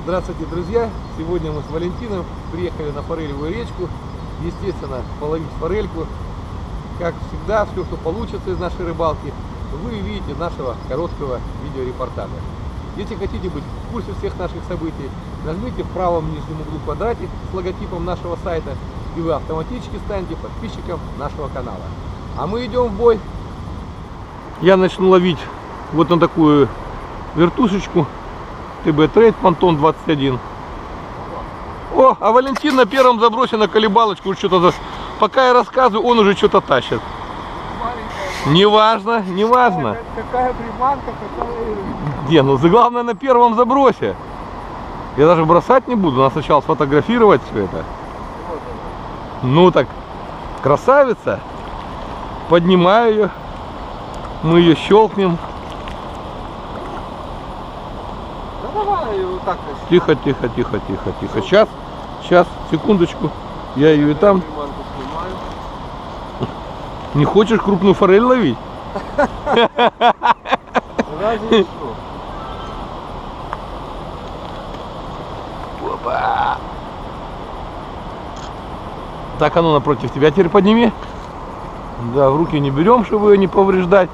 Здравствуйте, друзья! Сегодня мы с Валентином приехали на форелевую речку. Естественно, половить форельку. Как всегда, все, что получится из нашей рыбалки, вы видите нашего короткого видеорепортажа. Если хотите быть в курсе всех наших событий, нажмите в правом нижнем углу квадратик с логотипом нашего сайта, и вы автоматически станете подписчиком нашего канала. А мы идем в бой. Я начну ловить вот на такую вертушечку. ТБ Трейд Пантон 21. О, а Валентин на первом забросе на колебалочку что-то. Пока я рассказываю, он уже что-то тащит. Неважно, неважно. Какая приманка, какая... Где? Ну, главное на первом забросе. Я даже бросать не буду, надо сначала сфотографировать все это. Ну так, красавица. Поднимаю ее. Мы ее щелкнем. Да давай вот так. Тихо, тихо, тихо, тихо, тихо. Сейчас, секундочку. Я ее и там. Не хочешь крупную форель ловить? Разве что. Опа. Так, а ну напротив тебя теперь подними. Да, в руки не берем, чтобы ее не повреждать.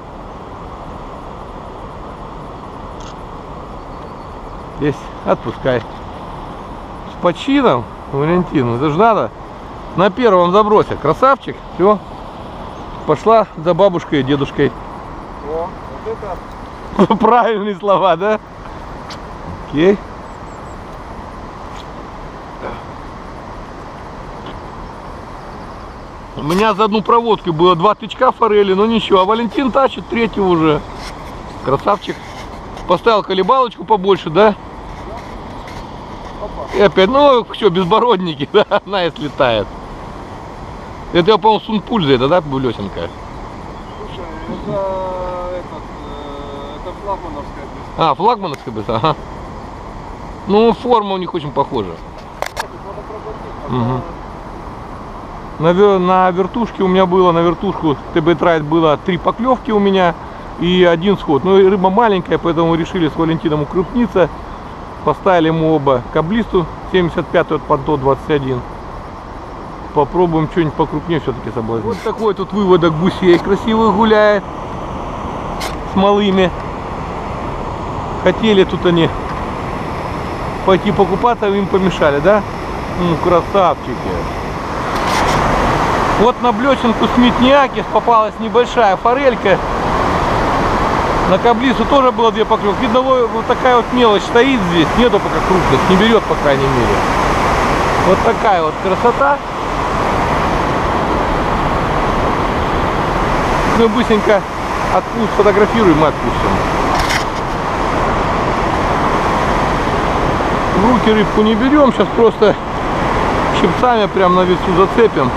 Есть, отпускай. С почином, Валентин, это же надо. На первом забросе, красавчик, все. Пошла за бабушкой и дедушкой. О, вот это... Правильные слова, да? Окей. У меня за одну проводку было 2 тычка форели, но ничего. А Валентин тащит третью уже. Красавчик. Поставил колебалочку побольше, да? И опять, ну что, безбородники, да, она и слетает. Это я, по-моему, сунпульза, это, да, булесенка? Слушай, это флагмановская быстро. А, флагмановская быстро, ага. Ну, форма у них очень похожа. Угу. На вертушке у меня было, на вертушку ТБ Трейд было 3 поклевки у меня и 1 сход. Ну и рыба маленькая, поэтому решили с Валентином укрупниться. Поставили ему оба каблисту 75 от Пантон 21. Попробуем что-нибудь покрупнее все-таки соблазнить. Вот такой тут выводок гусей красивых гуляет с малыми. Хотели тут они пойти покупаться, им помешали, да? Ну, красавчики. Вот на блесенку Смитниакис попалась небольшая форелька. На каблису тоже было 2 поклевки. Видно, вот такая вот мелочь стоит здесь. Нету пока крупных, не берет, по крайней мере. Вот такая вот красота. Мы быстренько сфотографируем и отпустим. В руки рыбку не берем, сейчас просто щипцами прям на весу зацепим.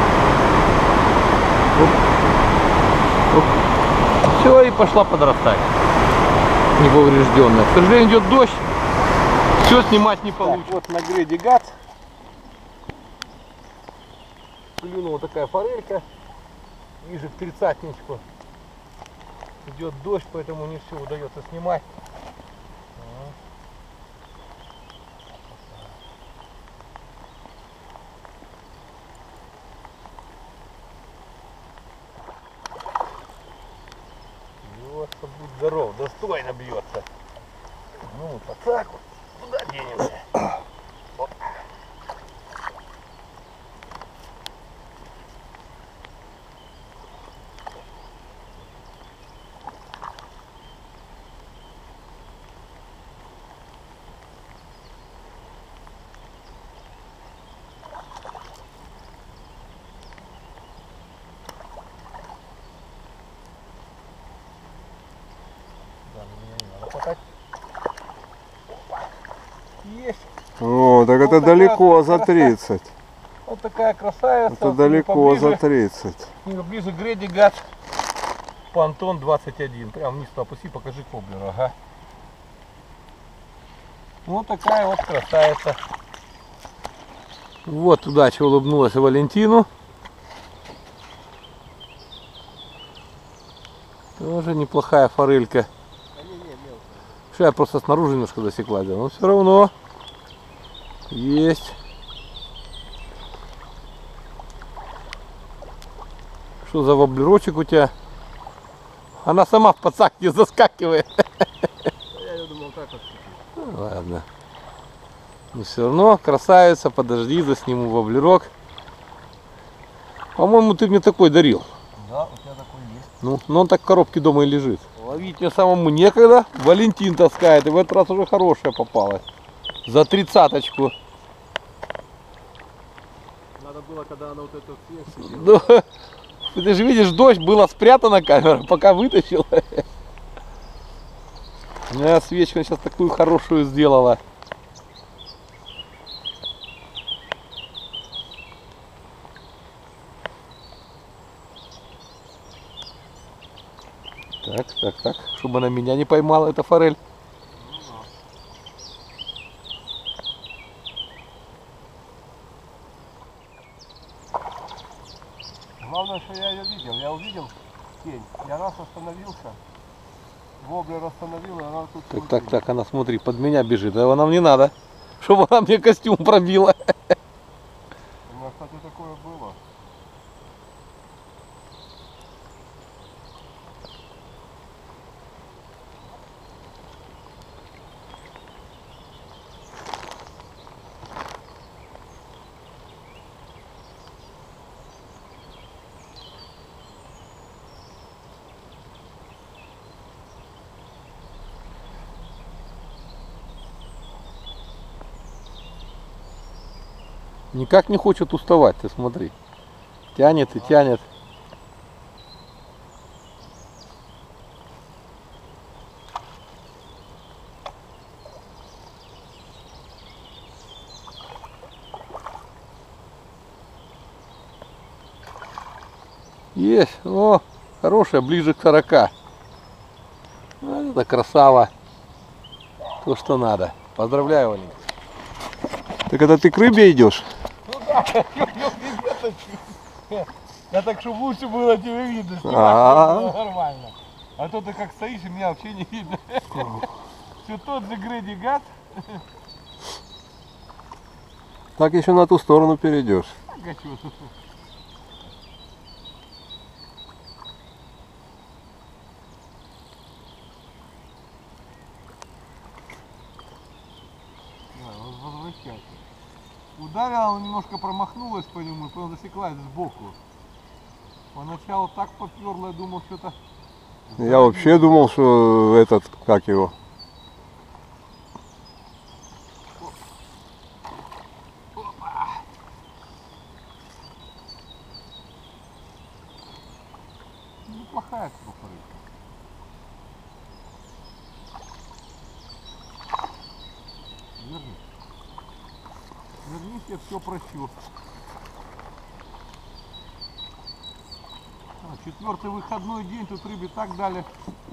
Оп. Оп. Все, и пошла подрастать. Неповрежденная. К сожалению, идет дождь. Все снимать не получится. Вот на греде гад. Клюнула такая форелька. Ближе к 30-ничку. Идет дождь, поэтому не все удается снимать. Бьется, будь здоров, достойно бьется. Ну, вот так вот. Куда денемся? Оп. Есть. О, так вот это далеко за 30. Вот такая красавица. Это далеко за 30. Ближе греди гад. Пантон 21. Прям вниз опусти, покажи коблер. Ага. Вот такая вот красавица. Вот удача улыбнулась Валентину. Тоже неплохая форелька. Что я просто снаружи немножко засекла, но все равно Есть. Что за воблерочек у тебя? Она сама в пацак не заскакивает. Я думал, так вот. Ну, ладно. Но все равно, красавица, подожди, засниму воблерок. По-моему, ты мне такой дарил. Да, у тебя такой есть. Ну, но он так в коробке дома и лежит. Ловить мне самому некогда. Валентин таскает. И в этот раз уже хорошая попалась. За 30-очку. Надо было, когда она вот эту съесть. Да. Ты же видишь, дождь, была спрятана камера, пока вытащил. Свечка сейчас такую хорошую сделала. Так, чтобы она меня не поймала, эта форель. Главное, что я ее видел. Я увидел тень. Я раз остановился. Воблер остановил, и она тут... Так, она, смотри, под меня бежит. А нам не надо, чтобы она мне костюм пробила. У меня, кстати, такое было. Никак не хочет уставать, ты смотри. Тянет и тянет. Есть, о, хорошая, ближе к 40. Вот это красава. То, что надо. Поздравляю, Валенька. Так это ты к рыбе идешь? Ну да, я так, чтобы лучше было тебе видно, снимать нормально. А то ты как стоишь, и меня вообще не видно. Все тот же Грэди Гад. Так еще на ту сторону перейдешь. Возвращайся. Ударила, она немножко промахнулась по нему, и потом засеклась сбоку. Поначалу так поперла, я думал, что это... Я вообще думал, что этот, как его, Неплохая кукуруза. Вернись. Вернись, я все прощу. Четвертый выходной день, тут рыбе так дали.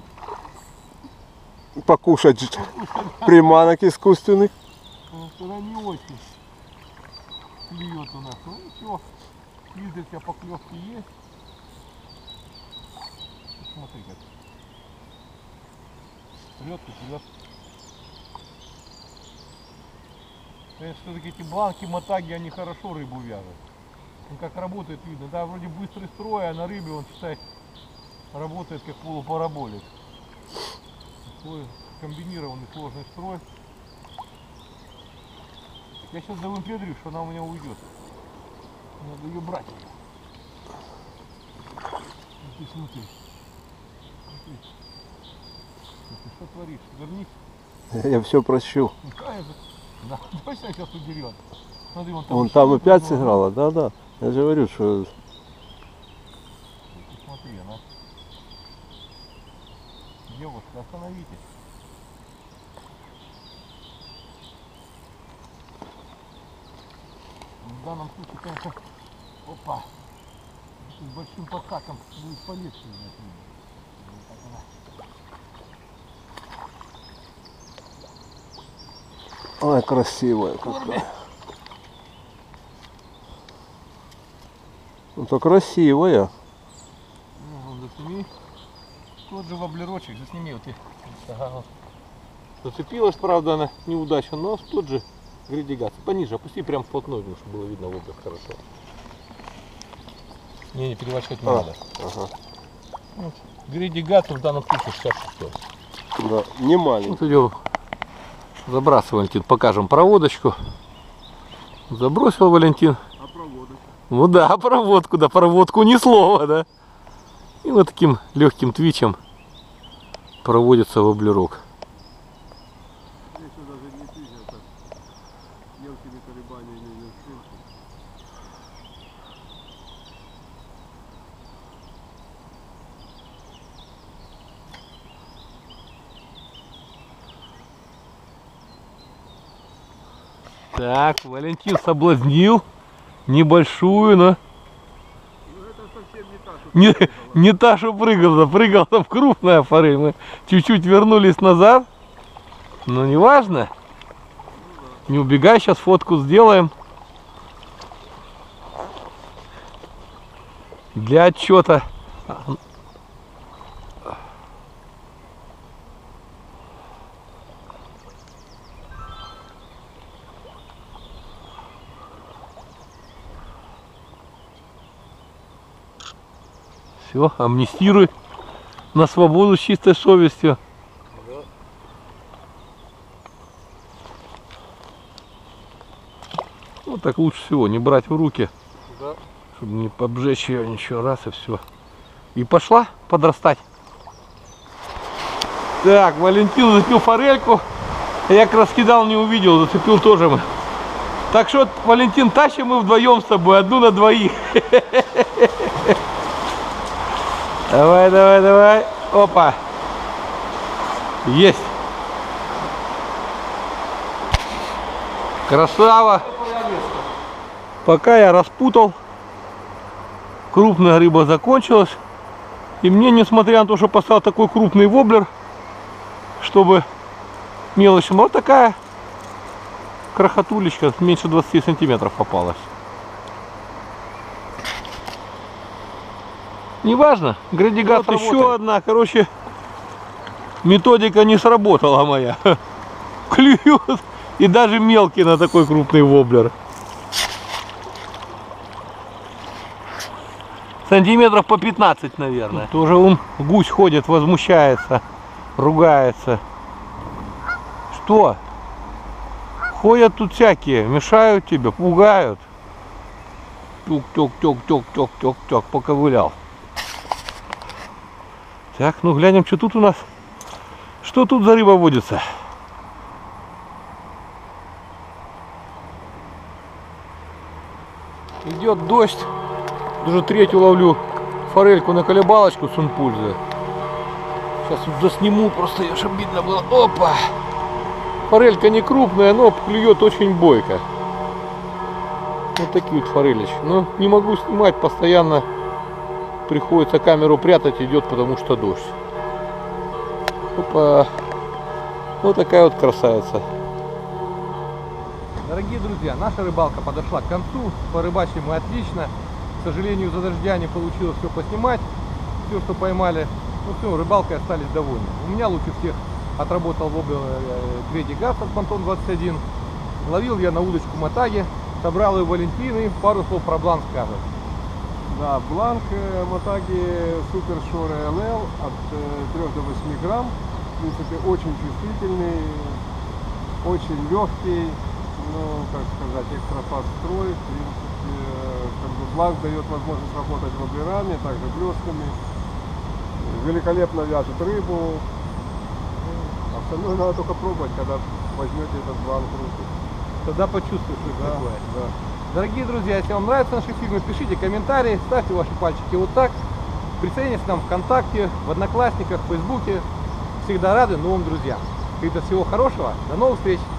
покушать приманок искусственных. Она не очень клюет у нас. Ну ничего, изредка поклевки есть. Смотри как. Прет и прет. Конечно, все-таки эти бланки, мотаги, они хорошо рыбу вяжут. Он как работает, видно. Да, вроде быстрый строй, а на рыбе он, считай, работает как полупараболик. Такой комбинированный сложный строй. Я сейчас завымпедрю, что она у меня уйдет. Надо ее брать. Ты смотри. Ты что творишь? Вернись. Я все прощу. Ну, конечно. Да, точно сейчас удерет. Смотри, Вон там еще опять одна. сыграла, да. Я же говорю, что... Ты смотри, она... Девушка, остановитесь. В данном случае, конечно, опа, с большим подсаком будет полегче. Ой, красивая какая. Ну-то красивая. Ну, засними. Тот же воблерочек, засними вот. Ага, вот. Зацепилась, правда, она неудачно, но тот же Грейди-газ. Пониже, опусти прям вплотную, чтобы было видно воблер хорошо. Не переворачивать не надо. Ага. Вот. Грейди-газ в данном случае 66. Да, не маленький. Вот идем. Забрасывай, Валентин, покажем проводочку. Забросил Валентин. А проводок? Ну да, проводку, да, проводку ни слова, да. И вот таким легким твичем проводится воблерок. Здесь даже не твич, а так мелкими колебаниями вершинки. Так, Валентин соблазнил небольшую, но Ну это совсем не та, что не та, что прыгала, прыгала в крупная форель. Мы чуть-чуть вернулись назад, но не важно. Не убегай, сейчас фотку сделаем. Для отчета. Все, амнистируй на свободу с чистой совестью. Вот так лучше всего, не брать в руки, Да. чтобы не обжечь ее ничего, раз и все. И пошла подрастать. Так, Валентин зацепил форельку. Я как раз кидал, не увидел, зацепил тоже мы. Так что, Валентин, тащим мы вдвоем с тобой, одну на двоих. Давай, давай, давай. Опа. Есть. Красава. Пока я распутал, крупная рыба закончилась. И мне, несмотря на то, что поставил такой крупный воблер, чтобы мелочь, вот такая крохотулечка, меньше 20 сантиметров попалась. Неважно, грейди-газ вот еще одна, короче, методика не сработала моя. Клюет, и даже мелкий на такой крупный воблер. Сантиметров по 15, наверное. Тоже он, гусь ходит, возмущается, ругается. Что? Ходят тут всякие, мешают тебе, пугают. Тюк-тюк-тюк-тюк-тюк-тюк-тюк, поковылял. Так, ну глянем, что тут у нас. Что тут за рыба водится? Идет дождь. Уже третью ловлю форельку на колебалочку Сунпульзы. Сейчас вот засниму, просто ее, чтобы видно было. Опа! Форелька не крупная, но клюет очень бойко. Вот такие вот форелечки. Но не могу снимать, постоянно приходится камеру прятать, идет, потому что дождь. Опа! Вот такая вот красавица. Дорогие друзья, наша рыбалка подошла к концу. Порыбачили мы отлично. К сожалению, из-за дождя не получилось все поснимать. Все, что поймали. Ну все, рыбалкой остались довольны. У меня лучше всех отработал воблер грейди-газ от Пантон 21. Ловил я на удочку Мотаги. Собрал ее Валентин и пару слов про бланк скажет. Да, бланк Мотаги Супер Шор ЛЛ от 3 до 8 грамм. В принципе, очень чувствительный, очень легкий. Ну, как сказать, экстрафаст строй. В принципе, как бы бланк дает возможность работать воблерами, также блесками. Великолепно вяжет рыбу. Остальное надо только пробовать, когда возьмете этот бланк в руки. Тогда почувствуешь, что это такое. Да. Дорогие друзья, если вам нравятся наши фильмы, пишите комментарии, ставьте ваши пальчики вот так. Присоединяйтесь к нам ВКонтакте, в Одноклассниках, в Фейсбуке. Всегда рады новым друзьям. Всего хорошего, до новых встреч!